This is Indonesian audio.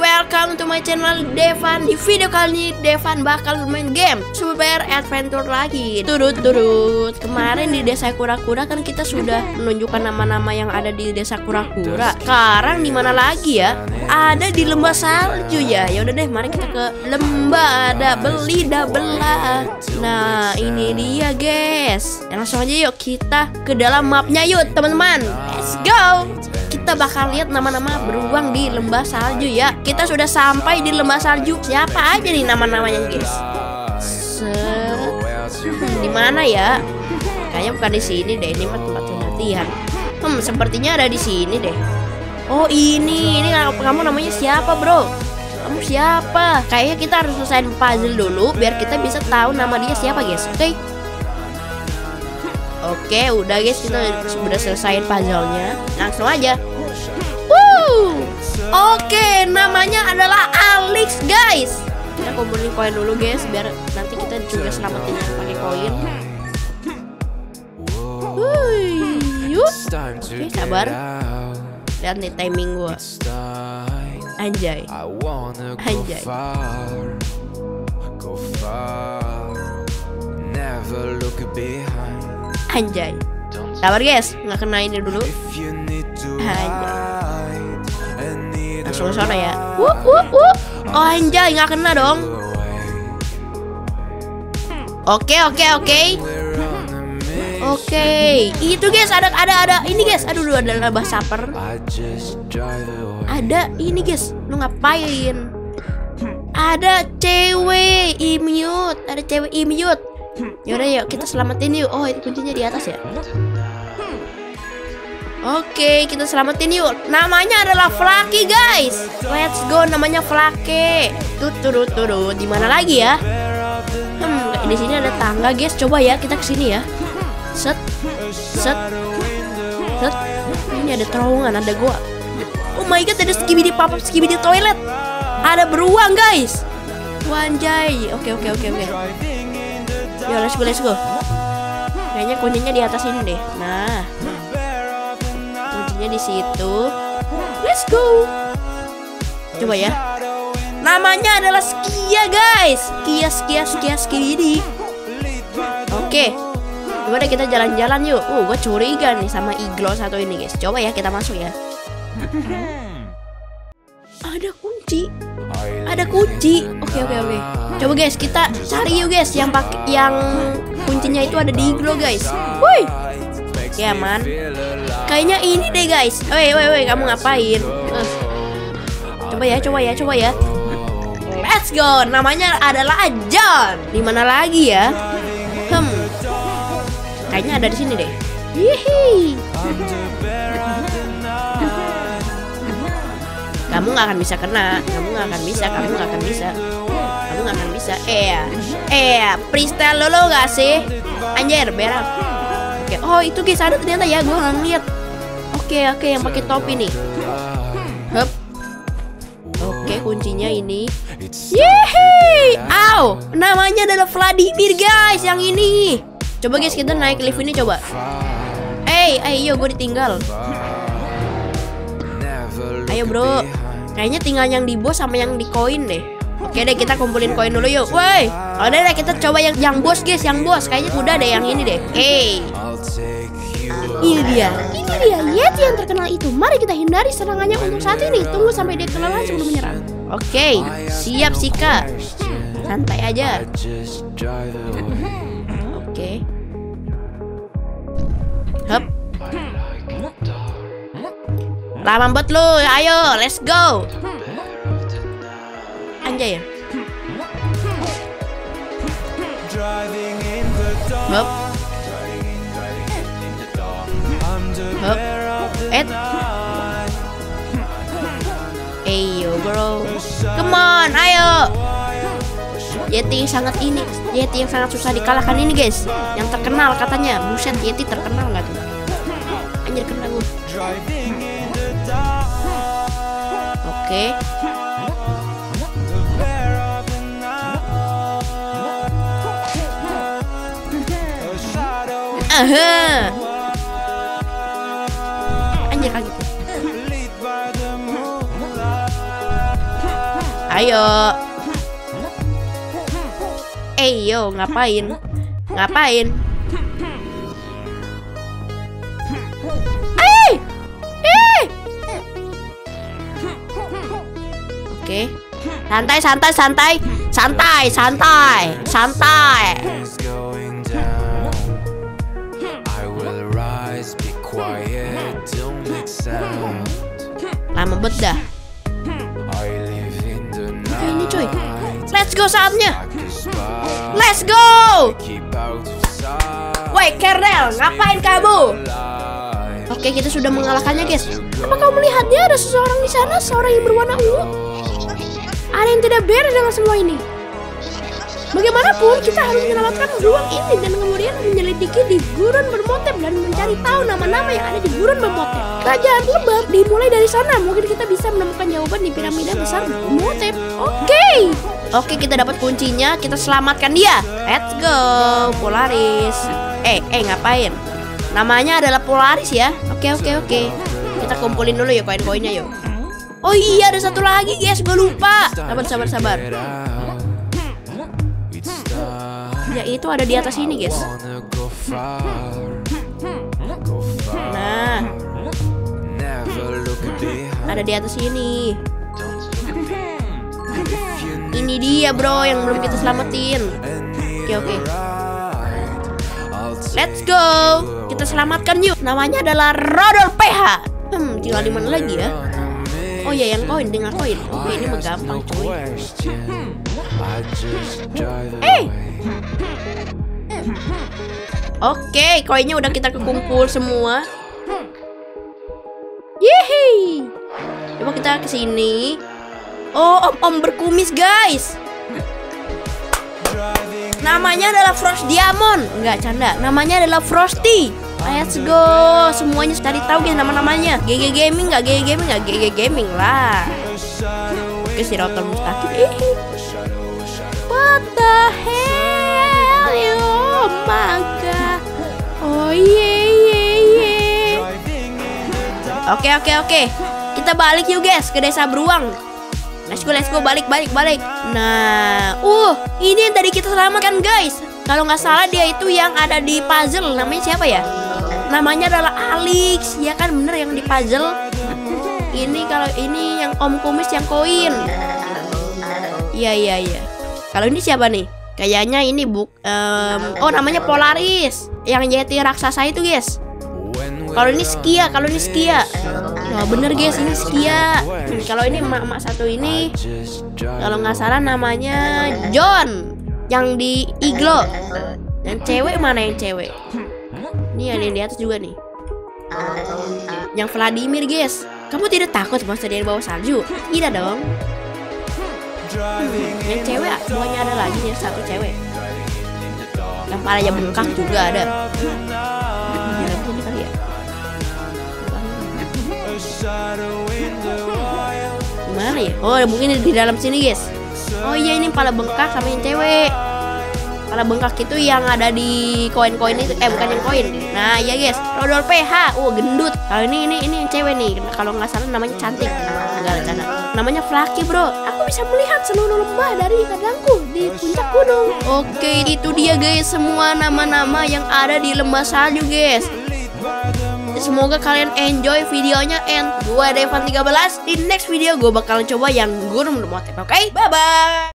welcome to my channel Devan. Di video kali ini Devan bakal main game Super Adventure lagi. Turut-turut. Kemarin di desa kura-kura kan kita sudah menunjukkan nama-nama yang ada di desa kura-kura. Sekarang di mana lagi ya? Ada di lembah salju ya. Ya udah deh, mari kita ke lembah. Ada beli dah belah. Nah, ini dia guys. Langsung aja yuk kita ke dalam mapnya yuk teman-teman. Let's go. Kita bakal lihat nama-nama beruang di lembah salju ya. Kita sudah sampai di lembah salju. Siapa aja nih nama-namanya guys? Di mana ya? Kayaknya bukan di sini deh. Ini mah tempat latihan. Sepertinya ada di sini deh. Oh ini kamu namanya siapa bro? Kamu siapa? Kayaknya kita harus selesaiin puzzle dulu biar kita bisa tahu nama dia siapa guys. Oke, udah guys, kita sudah selesaiin puzzle-nya. Langsung aja. Oke, namanya adalah Alex guys. Kita kumpulin koin dulu guys biar nanti kita juga selamatin pakai koin. Oke, sabar. Lihat nih timing gua. Anjay. Anjay. Anjay. Sabar guys, nggak kena ini dulu. Anjay. Langsung ke sana ya. Oh anjay, nggak kena dong. Oke. Itu guys, ada ini guys. Aduh, ada lembah saper. Ada ini guys. Lu ngapain? Ada cewek imut. Yaudah yuk kita selamatin yuk. Oh itu kuncinya di atas ya. Oke, kita selamatin yuk. Namanya adalah Flucky guys. Let's go, namanya Flucky. Turut. Di mana lagi ya? Di sini ada tangga guys. Coba ya kita kesini ya. Set. Ini ada terowongan, ada gua. Oh my god, ada skibidi toilet. Ada beruang guys. Wanjay. Oke. Yo, let's go. Kayaknya kuncinya di atas ini deh. Nah, kuncinya di situ. Let's go. Coba ya. Namanya adalah Skia guys. Skibidi. Oke. Coba deh kita jalan-jalan yuk. Gue curiga nih sama iglo satu ini guys. Coba ya kita masuk ya. Ada kunci. Oke. Coba guys kita cari yuk guys yang kuncinya itu ada di iglo guys. Woi. Oke aman. Kayaknya ini deh guys. Woi kamu ngapain? Coba ya. Let's go. Namanya adalah John. Di mana lagi ya? Kayaknya ada di sini deh. Hihi. Kamu nggak akan bisa kena. Kamu nggak akan bisa. Freestyle dulu nggak sih? Anjir, berak. Oke. Oh itu guys ada ternyata ya. Gue nggak ngeliat. Oke yang pakai topi nih. Oke kuncinya ini. Yeay. Namanya adalah Vladimir guys yang ini. Coba guys kita naik lift ini coba. Ayo gue ditinggal. Ayo bro. Kayaknya tinggal yang di bos sama yang di koin deh. Oke deh kita kumpulin koin dulu yuk. Woi. Udah deh kita coba yang bos guys, yang bos. Kayaknya udah deh yang ini deh. Ini dia Yeti yang terkenal itu. Mari kita hindari serangannya untuk saat ini. Tunggu sampai dia kelelahan sebelum menyerang. Oke, siap Sika. Santai aja. Oke. Lama banget lu. Ayo, let's go. Anjay ya. Ayo bro. Come on, ayo. Yeti yang sangat susah dikalahkan ini guys. Yang terkenal katanya. Buset, Yeti terkenal nggak tuh? Anjir kena gue. Oke. Anjir kaget. Ayo. Yo, ngapain? Ngapain? Oke. Santai, santai, santai. Santai, santai. Santai. Lama bet dah. Oke, ini cuy. Let's go saatnya. Let's go. Woi, Kernel, ngapain kamu? Oke, kita sudah mengalahkannya, guys. Apa kau melihatnya? Ada seseorang di sana, seorang yang berwarna ungu. Ada yang tidak beres dengan semua ini. Bagaimanapun, kita harus menyelamatkan ruang ini dan kemudian menyelidiki di Gurun Bermotep dan mencari tahu nama-nama yang ada di Gurun Bermotep. Kerajaan Lebab dimulai dari sana. Mungkin kita bisa menemukan jawaban di piramida besar Bermotep. Oke, kita dapat kuncinya. Kita selamatkan dia. Let's go, Polaris. Ngapain? Namanya adalah Polaris ya. Oke. Kita kumpulin dulu ya koin-koinnya yuk. Oh iya, ada satu lagi guys, gue lupa. Sabar. Ya itu ada di atas ini guys. Nah, ada di atas ini. Ini dia bro yang belum kita selamatin. Oke. Let's go. Kita selamatkan yuk. Namanya adalah Rodol PH. Tinggal di mana lagi ya? Oh ya, yang koin, dengan koin. Oke, ini mah gampang cuy. Oke, koinnya udah kita kekumpul semua. Yeay. Coba kita ke sini. Oh, om berkumis guys. Namanya adalah Frost Diamond. Enggak canda. Namanya adalah Frosty. Let's go. Semuanya cari tahu guys nama-namanya. GG Gaming nggak? GG Gaming nggak? GG Gaming lah. Oke, si Rotor mustaqim. What the hell? Oh my god. Oh yeah. Oke. Kita balik yuk guys ke desa beruang. Let's go, balik. Nah, ini yang tadi kita selamatkan guys. Kalau nggak salah dia itu yang ada di puzzle. Namanya siapa ya? Namanya adalah Alex. Ya kan, bener yang di puzzle. Ini kalau ini yang Om Kumis yang koin. Iya. Kalau ini siapa nih? Kayaknya ini namanya Polaris. Yang Yeti raksasa itu guys. Kalau ini Skia. Nah, bener guys, ini Skia. Kalau ini emak satu ini, kalau nggak salah namanya John, yang di Iglo. Yang cewek mana yang cewek? Ini ada yang di atas juga nih. Yang Vladimir guys. Kamu tidak takut monster dari bawah salju? Tidak dong. Yang cewek semuanya ada lagi, yang satu cewek. Yang palanya bengkak juga ada. Ini kali ya. Gimana ya? Oh, mungkin di dalam sini guys. Oh iya, ini pala bengkak sama yang cewek. Pala bengkak itu yang ada di koin-koin itu. Bukan yang koin. Nah iya guys, Rodol PH. Gendut. Kalau ini yang cewek nih. Kalau nggak salah namanya cantik. Enggak ada canda. Namanya Flucky bro. Aku bisa melihat seluruh lembah dari kandangku di puncak gunung. Oke, itu dia guys, semua nama-nama yang ada di lembah salju guys. Semoga kalian enjoy videonya. And gue Devan 13. Di next video gue bakalan coba yang Gurun Bermotep. Oke, bye bye.